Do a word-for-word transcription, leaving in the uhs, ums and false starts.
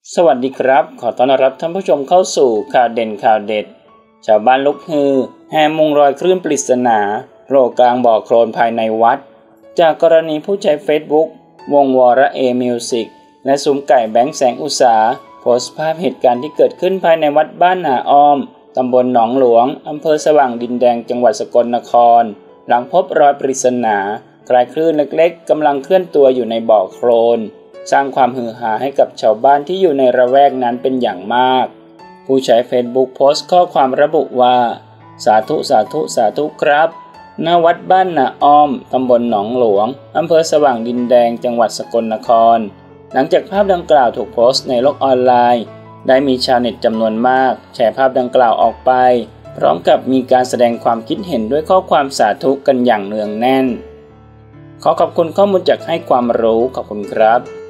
สวัสดีครับขอต้อนรับท่านผู้ชมเข้าสู่ข่าวเด่นข่าวเด็ดชาวบ้านลุกฮือแห่มุงรอยคลื่นปริศนาโผล่กลางบ่อโคลนภายในวัดจากกรณีผู้ใช้เฟซบุ๊กวงวรเอมิวสิกและซุ้มไก่แบงค์แสงอุตสาโพสต์ภาพเหตุการณ์ที่เกิดขึ้นภายในวัดบ้านนาอ้อมตำบลหนองหลวงอำเภอสว่างดินแดงจังหวัดสกลนครหลังพบรอยปริศนาคล้ายคลื่นเล็กๆกำลังเคลื่อนตัวอยู่ในบ่อโคลนสร้างความฮือฮาให้กับชาวบ้านที่อยู่ในระแวกนั้นเป็นอย่างมากผู้ใช้เฟซบุ๊กโพสต์ข้อความระบุว่าสาธุสาธุสาธุครับณวัดบ้านนาอ้อมตำบลหนองหลวงอำเภอสว่างดินแดงจังหวัดสกลนครหลังจากภาพดังกล่าวถูกโพสต์ในโลกออนไลน์ได้มีชาวเน็ตจำนวนมากแชร์ภาพดังกล่าวออกไปพร้อมกับมีการแสดงความคิดเห็นด้วยข้อความสาธุกันอย่างเนืองแน่นขอขอบคุณข้อมูลจากให้ความรู้ขอบคุณครับ